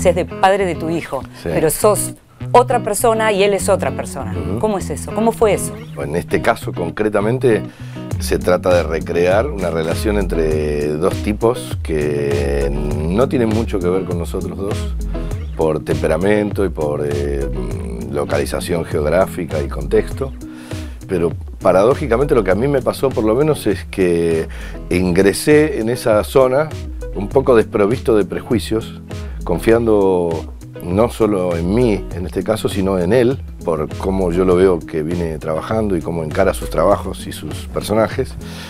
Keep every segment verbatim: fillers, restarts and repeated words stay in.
haces de padre de tu hijo, sí. pero sos otra persona y él es otra persona. Uh-huh. ¿Cómo es eso? ¿Cómo fue eso? En este caso, concretamente, se trata de recrear una relación entre dos tipos que no tienen mucho que ver con nosotros dos, por temperamento y por eh, localización geográfica y contexto. Pero paradójicamente lo que a mí me pasó por lo menos es que ingresé en esa zona un poco desprovisto de prejuicios, confiando no solo en mí en este caso, sino en él, por cómo yo lo veo que viene trabajando y cómo encara sus trabajos y sus personajes.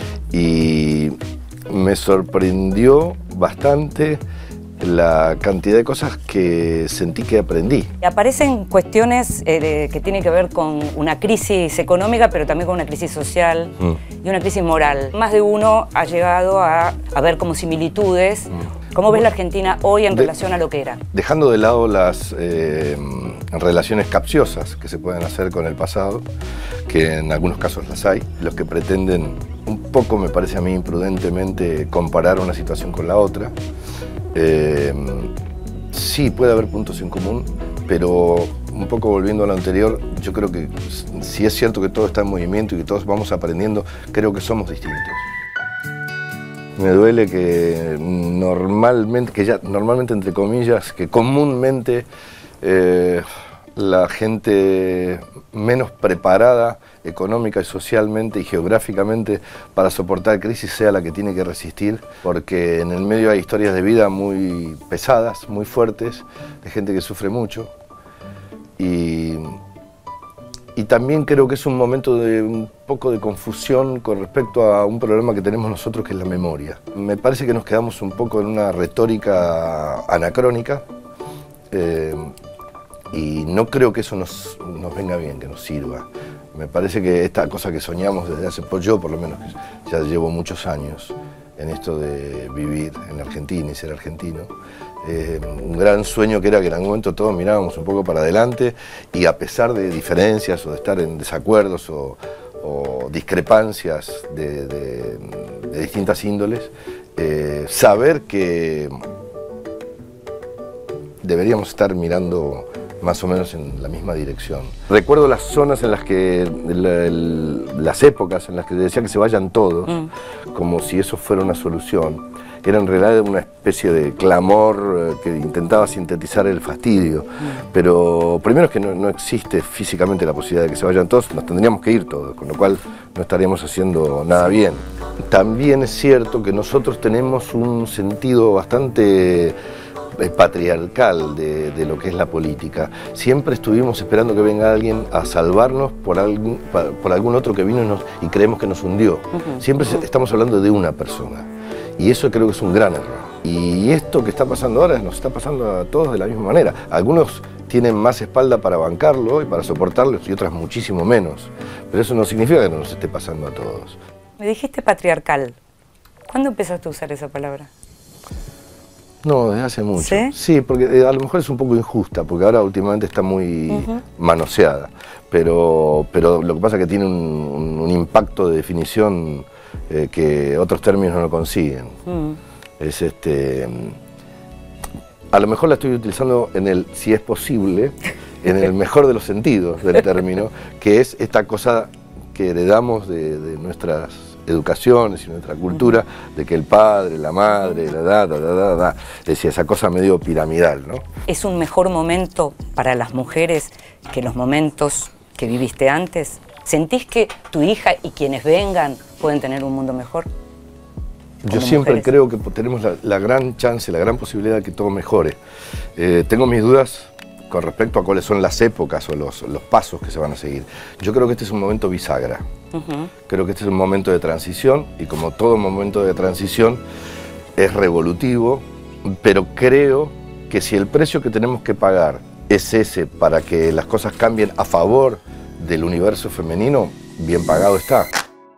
Y me sorprendió bastante la cantidad de cosas que sentí que aprendí. Aparecen cuestiones eh, que tienen que ver con una crisis económica, pero también con una crisis social mm. y una crisis moral. Más de uno ha llegado a, a ver como similitudes. Mm. ¿Cómo ves la Argentina hoy en de, relación a lo que era? Dejando de lado las eh, relaciones capciosas que se pueden hacer con el pasado, que en algunos casos las hay, los que pretenden un poco, me parece a mí imprudentemente, comparar una situación con la otra. Eh, sí, puede haber puntos en común, pero un poco volviendo a lo anterior, yo creo que si es cierto que todo está en movimiento y que todos vamos aprendiendo, creo que somos distintos. Me duele que normalmente, que ya normalmente entre comillas, que comúnmente eh, la gente menos preparada económica y socialmente y geográficamente para soportar crisis sea la que tiene que resistir, porque en el medio hay historias de vida muy pesadas, muy fuertes, de gente que sufre mucho. Y, y también creo que es un momento de un poco de confusión con respecto a un problema que tenemos nosotros, que es la memoria. Me parece que nos quedamos un poco en una retórica anacrónica, eh, y no creo que eso nos, nos venga bien, que nos sirva. Me parece que esta cosa que soñamos desde hace poco, yo por lo menos, ya llevo muchos años en esto de vivir en Argentina y ser argentino, eh, un gran sueño que era que en algún momento todos mirábamos un poco para adelante y a pesar de diferencias o de estar en desacuerdos o, o discrepancias de, de, de distintas índoles, eh, saber que deberíamos estar mirando más o menos en la misma dirección. Recuerdo las zonas en las que, la, el, las épocas en las que decía que se vayan todos, mm. como si eso fuera una solución. Era en realidad una especie de clamor eh, que intentaba sintetizar el fastidio. Mm. Pero primero es que no, no existe físicamente la posibilidad de que se vayan todos, nos tendríamos que ir todos, con lo cual no estaríamos haciendo nada bien. También es cierto que nosotros tenemos un sentido bastante patriarcal de, de lo que es la política. Siempre estuvimos esperando que venga alguien a salvarnos por algún, por algún otro que vino y, nos, y creemos que nos hundió. Uh-huh. Siempre uh-huh. estamos hablando de una persona. Y eso creo que es un gran error. Y esto que está pasando ahora nos está pasando a todos de la misma manera. Algunos tienen más espalda para bancarlo y para soportarlo y otras muchísimo menos. Pero eso no significa que no nos esté pasando a todos. Me dijiste patriarcal. ¿Cuándo empezaste a usar esa palabra? No, desde hace mucho. ¿Sí? Sí, porque eh, a lo mejor es un poco injusta, porque ahora últimamente está muy uh-huh. manoseada. Pero, pero lo que pasa es que tiene un, un, un impacto de definición eh, que otros términos no consiguen. Uh-huh. Es este. A lo mejor la estoy utilizando en el, si es posible, en el mejor de los sentidos del término, que es esta cosa que heredamos de, de nuestras educaciones y nuestra cultura, de que el padre, la madre, la da, da, da, da, da, decía esa cosa medio piramidal, ¿no? ¿Es un mejor momento para las mujeres que los momentos que viviste antes? ¿Sentís que tu hija y quienes vengan pueden tener un mundo mejor? Yo siempre mujeres? creo que tenemos la, la gran chance, la gran posibilidad de que todo mejore. Eh, tengo mis dudas con respecto a cuáles son las épocas o los, los pasos que se van a seguir. Yo creo que este es un momento bisagra. Uh-huh. Creo que este es un momento de transición y como todo momento de transición es revolutivo, pero creo que si el precio que tenemos que pagar es ese para que las cosas cambien a favor del universo femenino, bien pagado está.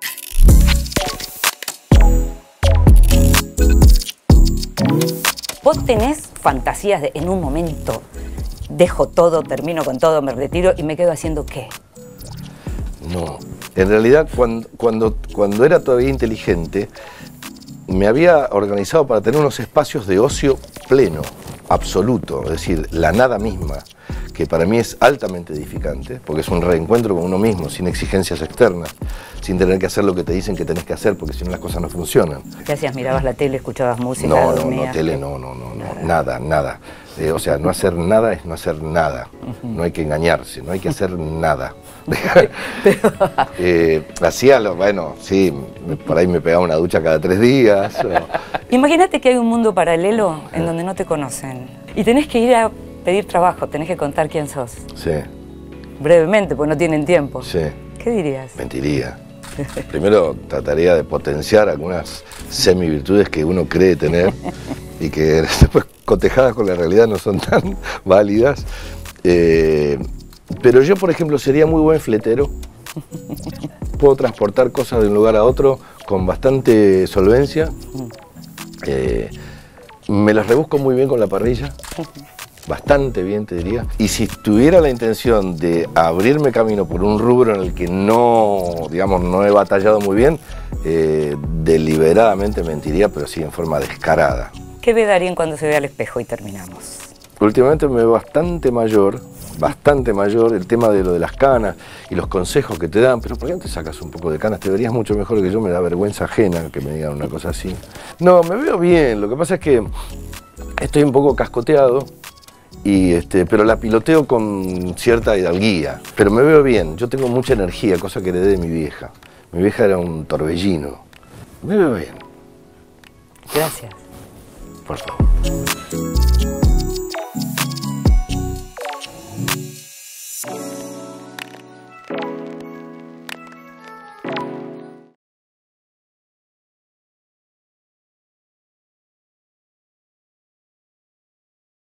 ¿Vos tenés fantasías de en un momento dejo todo, termino con todo, me retiro y me quedo haciendo qué? No, en realidad cuando, cuando, cuando era todavía inteligente me había organizado para tener unos espacios de ocio pleno. absoluto, es decir, la nada misma, que para mí es altamente edificante, porque es un reencuentro con uno mismo, sin exigencias externas, sin tener que hacer lo que te dicen que tenés que hacer, porque si no las cosas no funcionan. ¿Qué hacías? ¿Mirabas la tele, escuchabas música? No, no, dormías? no, tele no, no, no, no, nada, nada. Eh, o sea, no hacer nada es no hacer nada. Uh-huh. No hay que engañarse, no hay que hacer nada. eh, hacía lo, bueno, sí, por ahí me pegaba una ducha cada tres días. O... Imagínate que hay un mundo paralelo en donde no te conocen y tenés que ir a pedir trabajo, tenés que contar quién sos. Sí. Brevemente, pues no tienen tiempo. Sí. ¿Qué dirías? Mentiría. Primero trataría de potenciar algunas semi-virtudes que uno cree tener y que después cotejadas con la realidad no son tan válidas. Eh, pero yo, por ejemplo, sería muy buen fletero. Puedo transportar cosas de un lugar a otro con bastante solvencia. Eh, me las rebusco muy bien con la parrilla. Bastante bien, te diría. Y si tuviera la intención de abrirme camino por un rubro en el que no, digamos, no he batallado muy bien, eh, deliberadamente mentiría, pero sí en forma descarada. ¿Qué ve Darín cuando se ve al espejo y terminamos? Últimamente me veo bastante mayor, bastante mayor, el tema de lo de las canas y los consejos que te dan, pero ¿por qué no te sacas un poco de canas? Te verías mucho mejor que yo, me da vergüenza ajena que me digan una cosa así. No, me veo bien, lo que pasa es que estoy un poco cascoteado. Y este, pero la piloteo con cierta hidalguía. Pero me veo bien, yo tengo mucha energía, cosa que heredé de mi vieja. Mi vieja era un torbellino. Me veo bien. Gracias. Por favor.